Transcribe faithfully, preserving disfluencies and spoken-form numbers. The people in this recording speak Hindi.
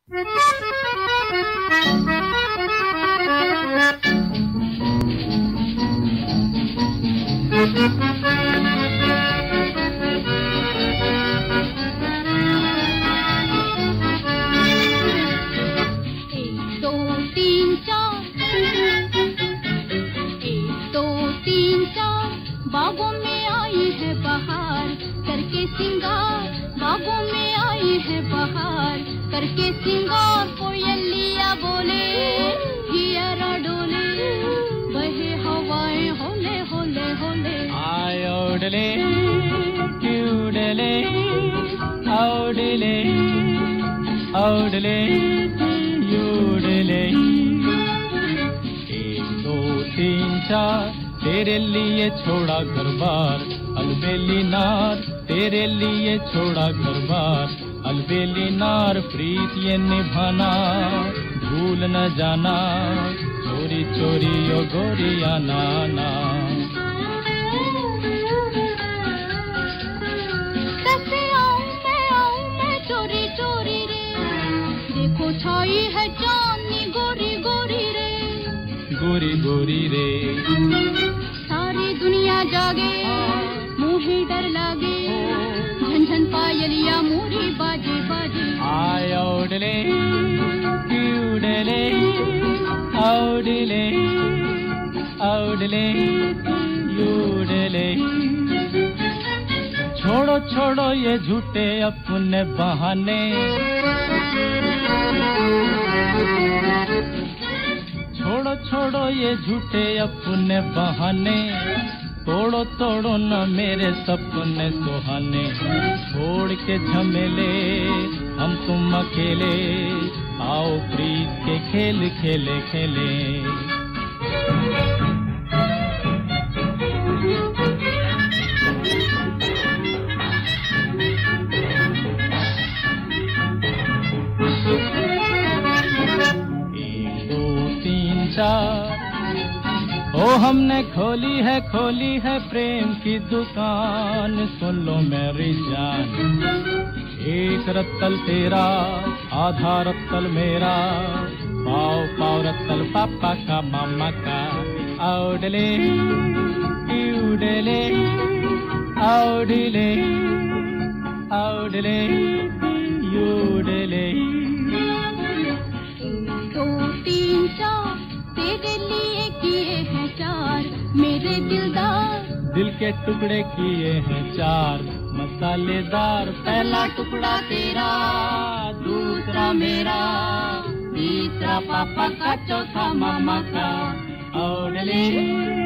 बागों में आई है बहार करके सिंगार, बागों में आई है बहार करके सिंगार। कोयलिया बोले हियरा डोले, बहे हवाएं होले होले होले। आय ओडले क्यूडले ओडले ओडले यूडले। एक दो तीन चार तेरे लिए छोड़ा घर-बार अलबेली नार, तेरे लिए छोड़ा घर-बार अलबेली नार। प्रीत ये निभाना भूल न जाना, चोरी चोरी ओ गोरिया नाना। कैसे आऊं मैं आऊं मैं चोरी चोरी रे, देखो छाई है चांदनी गोरी गोरी रे, गोरी गोरी रे। सारी दुनिया जागे मुझे डर लागे, झन झन पायलिया मोरी बाजे बाजे। आय ओडले क्यूडले ओडले ओडले यूडले। छोड़ो छोड़ो ये झूठे अपने बहाने, छोड़ो छोड़ो ये झूठे अपने बहाने। तोड़ो तोड़ो न मेरे सपने सुहाने, छोड़ के झमेले हम तुम अकेले, आओ प्रीत के खेल खेले खेले। एक दो तीन चार ओ हमने खोली है खोली है प्रेम की दुकान, सुन लो मेरी जान। एक रत्तल तेरा आधा रत्तल मेरा, पाव पाव रत्तल पापा का मामा का। ओडले यूडले ओडले ओडले यूडले। दो तीन चार तेरे लिए किए हैं चार मेरे दिलदार, दिल के टुकड़े किए हैं चार मसालेदार। पहला टुकड़ा तेरा दूसरा मेरा, तीसरा पापा का चौथा मामा का। ओडले